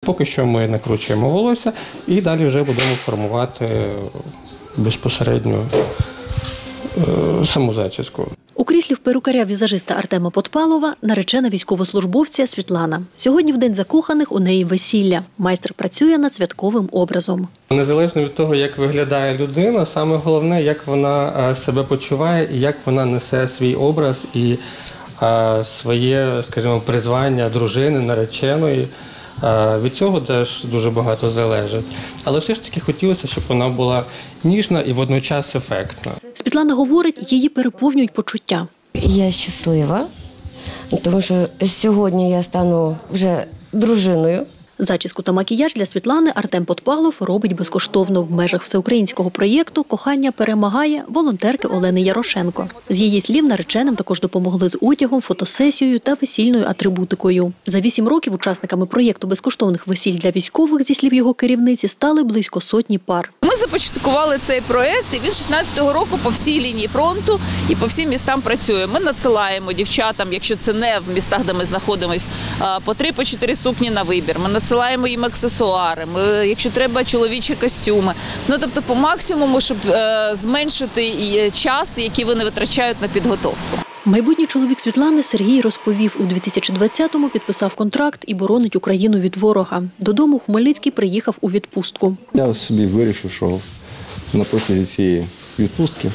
Поки що ми накручуємо волосся і далі вже будемо формувати безпосередньо саму зачіску. У кріслі в перукаря-візажиста Артема Подпалова наречена військовослужбовця Світлана. Сьогодні в День закоханих у неї весілля. Майстер працює над святковим образом. Незалежно від того, як виглядає людина, саме головне, як вона себе почуває і як вона несе свій образ і своє, скажімо, призвання дружини, нареченої. Від цього теж дуже багато залежить. Але все ж таки хотілося, щоб вона була ніжна і водночас ефектна. Світлана говорить, її переповнюють почуття. Я щаслива, тому що сьогодні я стану вже дружиною. Зачіску та макіяж для Світлани Артем Подпалов робить безкоштовно в межах всеукраїнського проєкту «Кохання перемагає» волонтерки Олени Ярошенко. З її слів, нареченим також допомогли з одягом, фотосесією та весільною атрибутикою. За 8 років учасниками проєкту безкоштовних весіль для військових, зі слів його керівниці, стали близько сотні пар. Ми започаткували цей проєкт, і він 16-го року по всій лінії фронту і по всім містам працює. Ми надсилаємо дівчатам, якщо це не в містах, де ми знаходимося, по 3-4 сукні на вибір. Ми надсилаємо їм аксесуари, якщо треба, чоловічі костюми. Тобто по максимуму, щоб зменшити час, який вони витрачають на підготовку. Майбутній чоловік Світлани Сергій розповів, у 2020-му підписав контракт і боронить Україну від ворога. Додому Хмельницький приїхав у відпустку. Я собі вирішив, що на протязі цієї відпустки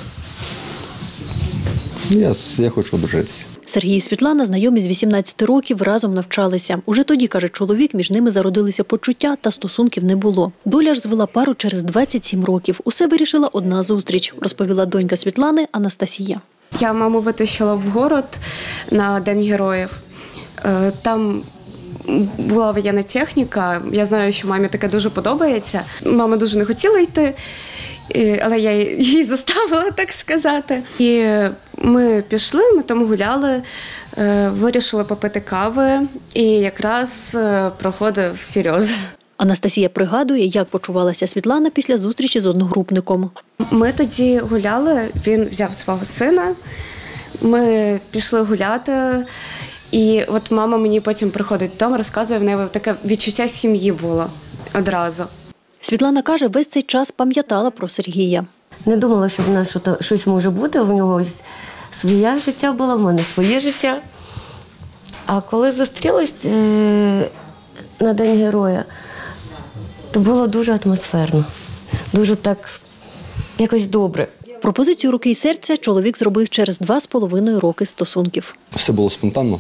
я хочу одружитися. Сергій і Світлана знайомі з 18 років, разом навчалися. Уже тоді, каже чоловік, між ними зародилися почуття та стосунків не було. Доля ж звела пару через 27 років. Усе вирішила одна зустріч, розповіла донька Світлани Анастасія. Я маму витащила в город на День героїв. Там була воєнна техніка. Я знаю, що мамі таке дуже подобається. Мама дуже не хотіла йти, але я її заставила, так сказати. І ми пішли, ми там гуляли, вирішили попити кави, і якраз проходив Сережа. Анастасія пригадує, як почувалася Світлана після зустрічі з одногрупником. Ми тоді гуляли, він взяв свого сина, ми пішли гуляти, і от мама мені потім приходить додому, розказує, в неї таке відчуття сім'ї було одразу. Світлана каже, весь цей час пам'ятала про Сергія. Не думала, що в нас щось може бути, у нього своє життя було, в мене своє життя. А коли зустрілись на День Героя, то було дуже атмосферно, дуже так якось добре. Пропозицію руки і серця чоловік зробив через 2,5 роки стосунків. Все було спонтанно.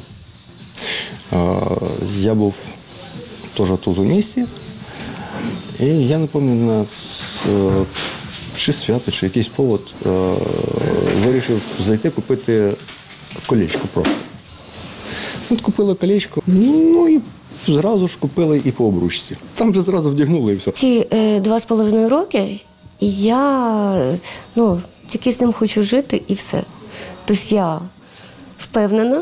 Я був теж тут у місті, і я не пам'ятаю, чи свято, чи якийсь повод, вирішив зайти купити колечко просто. От купили колечко, ну і зразу ж купили і по обручці. Там вже зразу вдягнули і все. Ці 2,5 роки я тільки з ним хочу жити і все. Тобто я впевнена.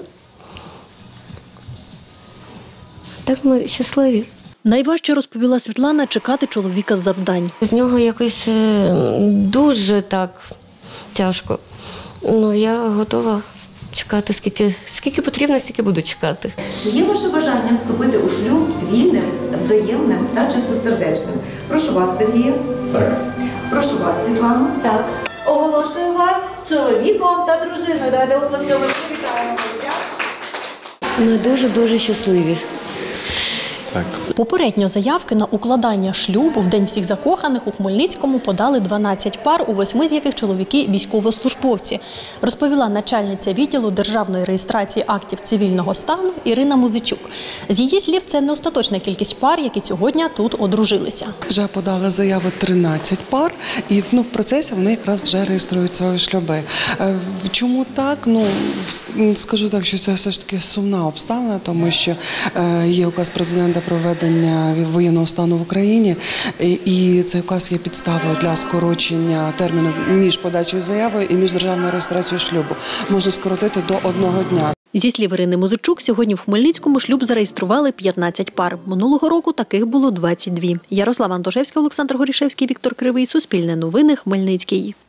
Так ми щасливі. Найважче, розповіла Світлана, чекати чоловіка з завдань. З нього якось дуже так тяжко. Я готова чекати, скільки потрібно, стільки буду чекати. Чи є ваше бажання вступити у шлюб вільним, взаємним та чистосердечним? Прошу вас, Сергію. Так. Прошу вас, Світлано. Так. Оголошую вас чоловіком та дружиною. Давайте оплесками привітаємо. Ми дуже-дуже щасливі. Так. Попередньо заявки на укладання шлюбу в День всіх закоханих у Хмельницькому подали 12 пар, у 8 з яких чоловіки – військовослужбовці, розповіла начальниця відділу державної реєстрації актів цивільного стану Ірина Музичук. З її слів, це не остаточна кількість пар, які сьогодні тут одружилися. Вже подали заяви 13 пар, і в процесі вони якраз вже реєструють свої шлюби. Чому так? Скажу так, що це все ж таки сумна обставина, тому що є указ президента про введення воєнного стану в Україні, і цей указ є підставою для скорочення терміну між подачею заяви і між державною реєстрацією шлюбу. Можна скоротити до 1 дня. Зі слів Ірини Музичук, сьогодні в Хмельницькому шлюб зареєстрували 15 пар. Минулого року таких було 22. Ярослава Антошевська, Олександр Горішевський, Віктор Кривий. Суспільне новини. Хмельницький.